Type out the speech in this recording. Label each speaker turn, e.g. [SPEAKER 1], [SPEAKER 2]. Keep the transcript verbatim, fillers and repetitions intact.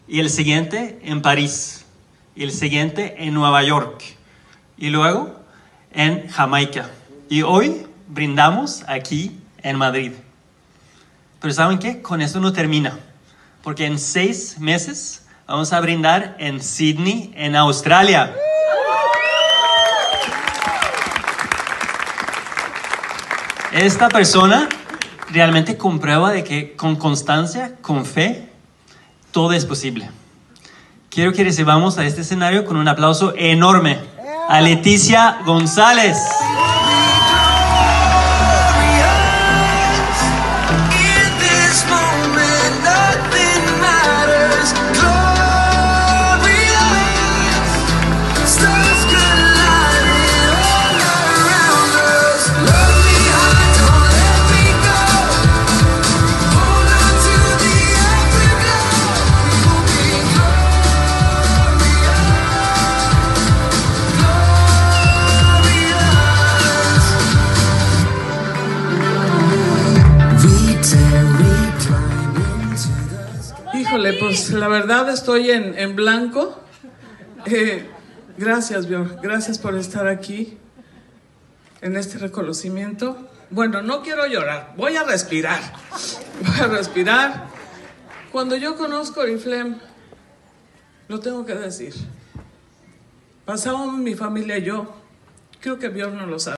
[SPEAKER 1] y el siguiente en París, y el siguiente en Nueva York, y luego en Jamaica. Y hoy brindamos aquí en Madrid. Pero ¿saben qué? Con esto no termina, porque en seis meses vamos a brindar en Sydney, en Australia. Esta persona realmente comprueba de que con constancia, con fe, todo es posible. Quiero que recibamos a este escenario con un aplauso enorme a Leticia González.
[SPEAKER 2] Híjole, pues la verdad estoy en, en blanco. Eh, gracias, Björn, gracias por estar aquí en este reconocimiento. Bueno, no quiero llorar, voy a respirar. Voy a respirar. Cuando yo conozco Oriflame, lo tengo que decir. Pasamos mi familia y yo, creo que Björn no lo sabe.